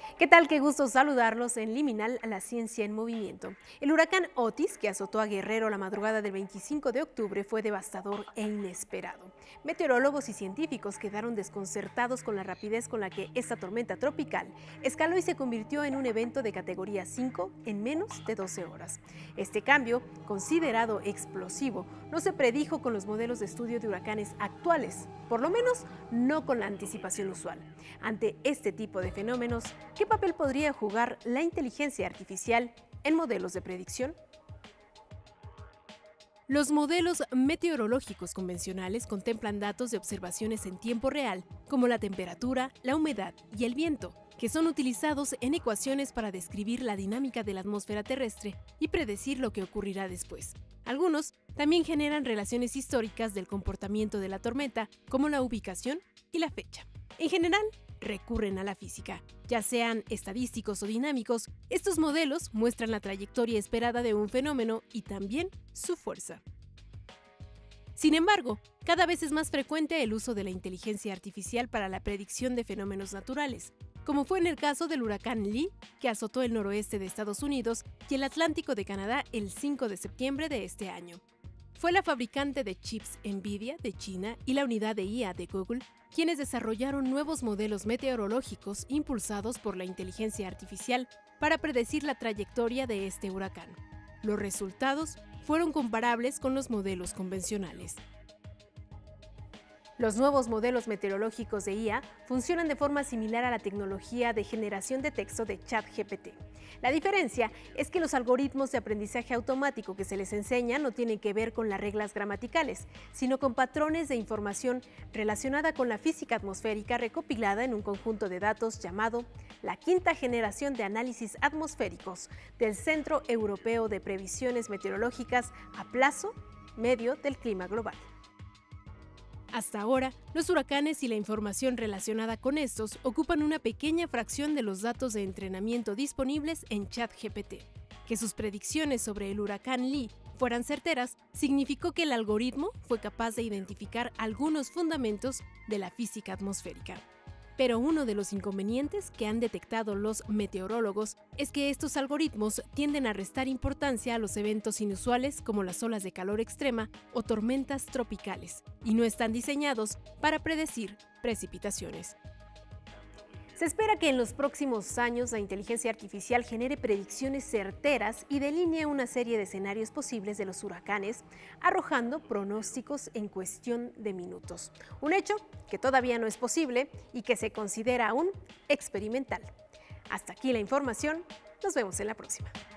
¿Qué tal? Qué gusto saludarlos en Liminal, la ciencia en movimiento. El huracán Otis, que azotó a Guerrero la madrugada del 25 de octubre, fue devastador e inesperado. Meteorólogos y científicos quedaron desconcertados con la rapidez con la que esta tormenta tropical escaló y se convirtió en un evento de categoría 5 en menos de 12 horas. Este cambio, considerado explosivo, no se predijo con los modelos de estudio de huracanes actuales, por lo menos no con la anticipación usual. Ante este tipo de fenómenos, ¿qué papel podría jugar la inteligencia artificial en modelos de predicción? Los modelos meteorológicos convencionales contemplan datos de observaciones en tiempo real, como la temperatura, la humedad y el viento, que son utilizados en ecuaciones para describir la dinámica de la atmósfera terrestre y predecir lo que ocurrirá después. Algunos también generan relaciones históricas del comportamiento de la tormenta, como la ubicación y la fecha. En general, recurren a la física. Ya sean estadísticos o dinámicos, estos modelos muestran la trayectoria esperada de un fenómeno y también su fuerza. Sin embargo, cada vez es más frecuente el uso de la inteligencia artificial para la predicción de fenómenos naturales, como fue en el caso del huracán Lee, que azotó el noroeste de Estados Unidos y el Atlántico de Canadá el 5 de septiembre de este año. Fue la fabricante de chips Nvidia de China y la unidad de IA de Google quienes desarrollaron nuevos modelos meteorológicos impulsados por la inteligencia artificial para predecir la trayectoria de este huracán. Los resultados fueron comparables con los modelos convencionales. Los nuevos modelos meteorológicos de IA funcionan de forma similar a la tecnología de generación de texto de ChatGPT. La diferencia es que los algoritmos de aprendizaje automático que se les enseña no tienen que ver con las reglas gramaticales, sino con patrones de información relacionada con la física atmosférica recopilada en un conjunto de datos llamado la quinta generación de análisis atmosféricos del Centro Europeo de Previsiones Meteorológicas a plazo medio del clima global. Hasta ahora, los huracanes y la información relacionada con estos ocupan una pequeña fracción de los datos de entrenamiento disponibles en ChatGPT. Que sus predicciones sobre el huracán Lee fueran certeras significó que el algoritmo fue capaz de identificar algunos fundamentos de la física atmosférica. Pero uno de los inconvenientes que han detectado los meteorólogos es que estos algoritmos tienden a restar importancia a los eventos inusuales como las olas de calor extrema o tormentas tropicales, y no están diseñados para predecir precipitaciones. Se espera que en los próximos años la inteligencia artificial genere predicciones certeras y delinee una serie de escenarios posibles de los huracanes, arrojando pronósticos en cuestión de minutos. Un hecho que todavía no es posible y que se considera aún experimental. Hasta aquí la información. Nos vemos en la próxima.